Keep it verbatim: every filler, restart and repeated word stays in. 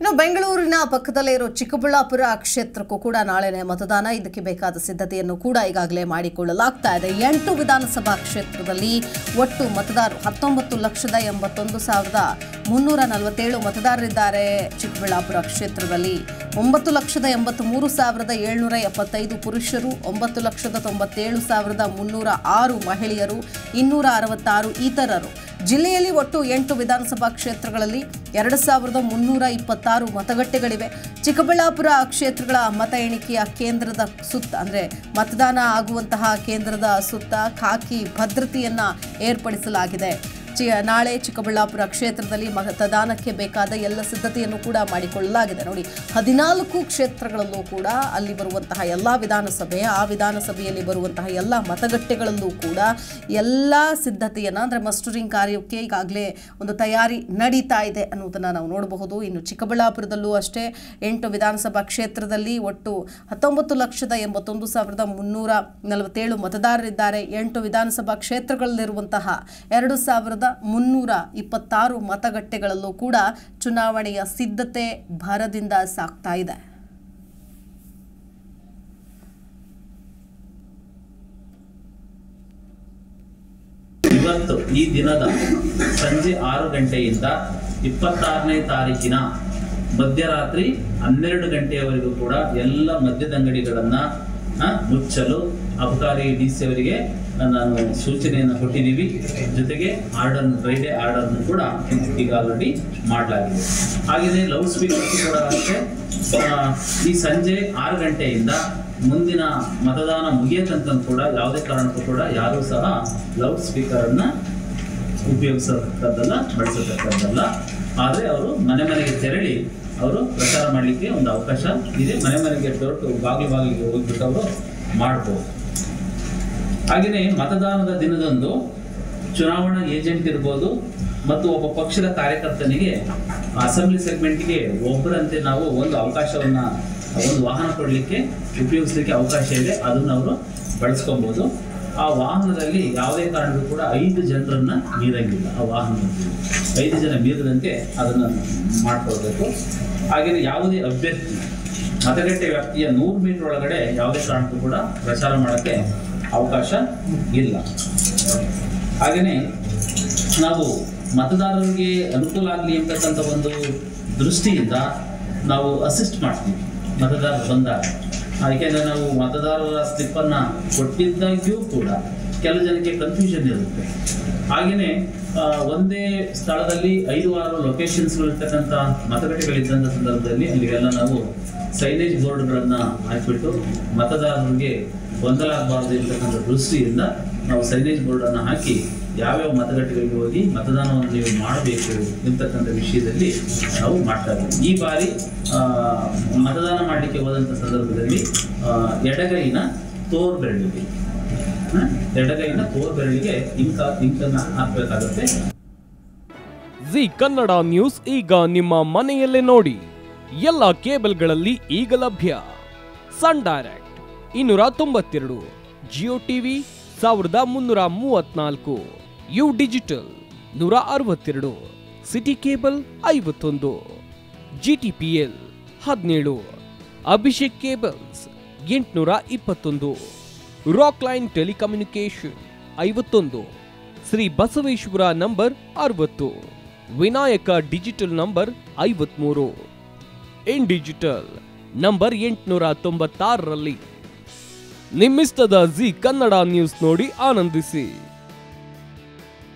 ಇನ್ನು ಬೆಂಗಳೂರಿನ ಪಕ್ಕದಲ್ಲೇ ಇರೋ ಚಿಕ್ಕಬಳ್ಳಾಪುರ ಕ್ಷೇತ್ರಕ್ಕೂ ಕೂಡ ನಾಳೆನೇ ಮತದಾನ. ಇದಕ್ಕೆ ಬೇಕಾದ ಸಿದ್ಧತೆಯನ್ನು ಕೂಡ ಈಗಾಗಲೇ ಮಾಡಿಕೊಳ್ಳಲಾಗ್ತಾ ಇದೆ. ಎಂಟು ವಿಧಾನಸಭಾ ಕ್ಷೇತ್ರದಲ್ಲಿ ಒಟ್ಟು ಮತದಾರರು ಹತ್ತೊಂಬತ್ತು ಲಕ್ಷದ ಎಂಬತ್ತೊಂದು ಸಾವಿರದ ಮುನ್ನೂರ ನಲವತ್ತೇಳು ಮತದಾರರಿದ್ದಾರೆ. ಚಿಕ್ಕಬಳ್ಳಾಪುರ ಕ್ಷೇತ್ರದಲ್ಲಿ ಒಂಬತ್ತು ಲಕ್ಷದ ಎಂಬತ್ತ್ ಮೂರು ಸಾವಿರದ ಏಳ್ನೂರ ಎಪ್ಪತ್ತೈದು ಪುರುಷರು, ಒಂಬತ್ತು ಲಕ್ಷದ ತೊಂಬತ್ತೇಳು ಸಾವಿರದ ಮುನ್ನೂರ ಆರು ಮಹಿಳೆಯರು, ಇನ್ನೂರ ಅರವತ್ತಾರು ಇತರರು. ಜಿಲ್ಲೆಯಲ್ಲಿ ಒಟ್ಟು ಎಂಟು ವಿಧಾನಸಭಾ ಕ್ಷೇತ್ರಗಳಲ್ಲಿ ಎರಡು ಸಾವಿರದ ಮುನ್ನೂರ ಇಪ್ಪತ್ತಾರು ಮತಗಟ್ಟೆಗಳಿವೆ. ಚಿಕ್ಕಬಳ್ಳಾಪುರ ಕ್ಷೇತ್ರಗಳ ಮತ ಎಣಿಕೆಯ ಕೇಂದ್ರದ ಸುತ್ತ ಅಂದರೆ ಮತದಾನ ಆಗುವಂತಹ ಕೇಂದ್ರದ ಸುತ್ತ ಖಾಕಿ ಭದ್ರತೆಯನ್ನು ಏರ್ಪಡಿಸಲಾಗಿದೆ. ಚಿ ನಾಳೆ ಚಿಕ್ಕಬಳ್ಳಾಪುರ ಕ್ಷೇತ್ರದಲ್ಲಿ ಮತದಾನಕ್ಕೆ ಬೇಕಾದ ಎಲ್ಲ ಸಿದ್ಧತೆಯನ್ನು ಕೂಡ ಮಾಡಿಕೊಳ್ಳಲಾಗಿದೆ. ನೋಡಿ, ಹದಿನಾಲ್ಕು ಕ್ಷೇತ್ರಗಳಲ್ಲೂ ಕೂಡ ಅಲ್ಲಿ ಬರುವಂತಹ ಎಲ್ಲ ವಿಧಾನಸಭೆ ಆ ವಿಧಾನಸಭೆಯಲ್ಲಿ ಬರುವಂತಹ ಎಲ್ಲ ಮತಗಟ್ಟೆಗಳಲ್ಲೂ ಕೂಡ ಎಲ್ಲ ಸಿದ್ಧತೆಯನ್ನು ಅಂದರೆ ಮಸ್ಟರಿಂಗ್ ಕಾರ್ಯಕ್ಕೆ ಈಗಾಗಲೇ ಒಂದು ತಯಾರಿ ನಡೀತಾ ಇದೆ ಅನ್ನೋದನ್ನು ನಾವು ನೋಡಬಹುದು. ಇನ್ನು ಚಿಕ್ಕಬಳ್ಳಾಪುರದಲ್ಲೂ ಅಷ್ಟೇ ಎಂಟು ವಿಧಾನಸಭಾ ಕ್ಷೇತ್ರದಲ್ಲಿ ಒಟ್ಟು ಹತ್ತೊಂಬತ್ತು ಲಕ್ಷದ ಎಂಬತ್ತೊಂದು ಸಾವಿರದ ಮುನ್ನೂರ ನಲವತ್ತೇಳು ಮತದಾರರಿದ್ದಾರೆ. ಎಂಟು ವಿಧಾನಸಭಾ ಕ್ಷೇತ್ರಗಳಲ್ಲಿರುವಂತಹ ಎರಡು ಸಾವಿರದ ಮುನ್ನೂರ ಇಪ್ಪತ್ತಾರು ಮತಗಟ್ಟೆಗಳಲ್ಲೂ ಕೂಡ ಚುನಾವಣೆಯ ಸಿದ್ಧತೆ ಭರದಿಂದ ಸಾಗ್ತಾ ಇದೆ. ಇವತ್ತು ಈ ದಿನದ ಸಂಜೆ ಆರು ಗಂಟೆಯಿಂದ ಇಪ್ಪತ್ತಾರನೇ ತಾರೀಕಿನ ಮಧ್ಯರಾತ್ರಿ ಹನ್ನೆರಡು ಗಂಟೆಯವರೆಗೂ ಕೂಡ ಎಲ್ಲ ಮದ್ಯದಂಗಡಿಗಳನ್ನ ಮುಚ್ಚಲು ಅಬಕಾರಿ ಡಿ ಸಿ ಅವರಿಗೆ ನಾನು ಸೂಚನೆಯನ್ನು ಕೊಟ್ಟಿದ್ದೀವಿ. ಜೊತೆಗೆ ಆರ್ಡರ್ ಫ್ರೈಡೆ ಆರ್ಡರ್ನು ಕೂಡ ಈಗ ಆಲ್ರೆಡಿ ಮಾಡಲಾಗಿದೆ. ಹಾಗೆಯೇ ಲೌಡ್ ಸ್ಪೀಕರ್ ಕೂಡ ಅಷ್ಟೇ ಈ ಸಂಜೆ ಆರು ಗಂಟೆಯಿಂದ ಮುಂದಿನ ಮತದಾನ ಮುಗಿಯತಂಕ ಕೂಡ ಯಾವುದೇ ಕಾರಣಕ್ಕೂ ಕೂಡ ಯಾರೂ ಸಹ ಲೌಡ್ ಸ್ಪೀಕರನ್ನು ಉಪಯೋಗಿಸತಕ್ಕದ್ದಲ್ಲ, ಬಳಸತಕ್ಕದ್ದಲ್ಲ. ಆದರೆ ಅವರು ಮನೆ ಮನೆಗೆ ತೆರಳಿ ಅವರು ಪ್ರಚಾರ ಮಾಡಲಿಕ್ಕೆ ಒಂದು ಅವಕಾಶ ಇದೆ. ಮನೆ ಮನೆಗೆ ಹೊರಟು ಬಾಗಿಲು ಬಾಗಿಲಿಗೆ ಹೋಗ್ಬಿಟ್ಟು ಅವರು ಮಾಡ್ಬೋದು. ಹಾಗೆಯೇ ಮತದಾನದ ದಿನದಂದು ಚುನಾವಣಾ ಏಜೆಂಟ್ ಇರ್ಬೋದು ಮತ್ತು ಒಬ್ಬ ಪಕ್ಷದ ಕಾರ್ಯಕರ್ತನಿಗೆ ಅಸೆಂಬ್ಲಿ ಸೆಗ್ಮೆಂಟ್ಗೆ ಒಬ್ಬರಂತೆ ನಾವು ಒಂದು ಅವಕಾಶವನ್ನು ಒಂದು ವಾಹನ ಕೊಡಲಿಕ್ಕೆ ಉಪಯೋಗಿಸಲಿಕ್ಕೆ ಅವಕಾಶ ಇದೆ. ಅದನ್ನು ಅವರು ಬಳಸ್ಕೊಬೋದು. ಆ ವಾಹನದಲ್ಲಿ ಯಾವುದೇ ಕಾರಣಕ್ಕೂ ಕೂಡ ಐದು ಜನರನ್ನ ಮೀರಂಗಿಲ್ಲ. ಆ ವಾಹನದಲ್ಲಿ ಐದು ಜನ ಮೀರದಂತೆ ಅದನ್ನು ಮಾಡ್ಕೊಳ್ಬೇಕು. ಹಾಗೆಯೇ ಯಾವುದೇ ಅಭ್ಯರ್ಥಿ ಮತಗಟ್ಟೆ ವ್ಯಾಪ್ತಿಯ ನೂರು ಮೀಟರ್ ಒಳಗಡೆ ಯಾವುದೇ ಕಾರಣಕ್ಕೂ ಕೂಡ ಪ್ರಚಾರ ಮಾಡೋಕ್ಕೆ ಅವಕಾಶ ಇಲ್ಲ. ಹಾಗೆಯೇ ನಾವು ಮತದಾರರಿಗೆ ಅನುಕೂಲ ಆಗಲಿ ಎಂಬತಕ್ಕಂಥ ಒಂದು ದೃಷ್ಟಿಯಿಂದ ನಾವು ಅಸಿಸ್ಟ್ ಮಾಡ್ತೀವಿ ಮತದಾರರು ಬಂದಾಗ. ಯಾಕೆಂದರೆ ನಾವು ಮತದಾರರ ಸ್ಲಿಪ್ಪನ್ನು ಕೊಟ್ಟಿದ್ದಾಗ್ಯೂ ಕೂಡ ಕೆಲವು ಜನಕ್ಕೆ ಕನ್ಫ್ಯೂಷನ್ ಇರುತ್ತೆ. ಹಾಗೆಯೇ ಒಂದೇ ಸ್ಥಳದಲ್ಲಿ ಐದು ಆರು ಲೊಕೇಶನ್ಸ್ಗಳಿರ್ತಕ್ಕಂಥ ಮತಗಟ್ಟೆಗಳಿದ್ದಂಥ ಸಂದರ್ಭದಲ್ಲಿ ಅಲ್ಲಿಗೆಲ್ಲ ನಾವು ಸೈನೇಜ್ ಬೋರ್ಡ್ಗಳನ್ನು ಹಾಕಿಬಿಟ್ಟು ಮತದಾರರಿಗೆ ಗೊಂದಲ ಆಗಬಾರ್ದು ಇರ್ತಕ್ಕಂಥ ದೃಷ್ಟಿಯಿಂದ ನಾವು ಸೈನೇಜ್ ಬೋರ್ಡನ್ನು ಹಾಕಿ ಯಾವ್ಯಾವ ಮತಗಟ್ಟೆಗಳಿಗೆ ಹೋಗಿ ಮತದಾನವನ್ನು ನೀವು ಮಾಡಬೇಕು ಎಂತಕ್ಕಂಥ ವಿಷಯದಲ್ಲಿ ನಾವು ಮಾಡ್ತಾ ಇದ್ದೀವಿ. ಈ ಬಾರಿ ಮತದಾನ ಮಾಡಲಿಕ್ಕೆ ಹೋದಂಥ ಸಂದರ್ಭದಲ್ಲಿ ಎಡಗೈನ ತೋರ್ ಬೆರಳಿಗೆ ಎಡಗೈನ ತೋರ್ ಬೆರಳಿಗೆ ಇಂಕ ಇಂಕನ್ನು ಹಾಕಬೇಕಾಗುತ್ತೆ. ಜಿ ಕನ್ನಡ ನ್ಯೂಸ್ ಈಗ ನಿಮ್ಮ ಮನೆಯಲ್ಲೇ ನೋಡಿ. ಎಲ್ಲ ಕೇಬಲ್ಗಳಲ್ಲಿ ಈಗ ಲಭ್ಯ. ಸನ್ ಡೈರೆಕ್ಟ್ ಇನ್ನೂರ ತೊಂಬತ್ತೆರಡು, ಜಿಯೋ ಟಿವಿ ಸಾವಿರದ ಮುನ್ನೂರ ಮೂವತ್ನಾಲ್ಕು, ಯು ಡಿಜಿಟಲ್ ನೂರ ಅರವತ್ತೆರಡು, ಸಿಟಿ ಕೇಬಲ್ ಐವತ್ತೊಂದು, ಜಿ ಟಿ ಪಿ ಎಲ್ ಹದಿನೇಳು, ಅಭಿಷೇಕ್ ಕೇಬಲ್ಸ್ ಎಂಟುನೂರ ಇಪ್ಪತ್ತೊಂದು, ರಾಕ್ ಲೈನ್ ಟೆಲಿಕಮ್ಯುನಿಕೇಶನ್ ಐವತ್ತೊಂದು, ಶ್ರೀ ಬಸವೇಶ್ವರ ನಂಬರ್ ಅರವತ್ತು, ವಿನಾಯಕ ಡಿಜಿಟಲ್ ನಂಬರ್ ಐವತ್ಮೂರು, ಇನ್ ಡಿಜಿಟಲ್ ನಂಬರ್ ಎಂಟುನೂರ ತೊಂಬತ್ತಾರರಲ್ಲಿ. ನಿಮ್ಮಿಸ್ತದ ಜಿ ಕನ್ನಡ ನ್ಯೂಸ್ ನೋಡಿ ಆನಂದಿಸಿ.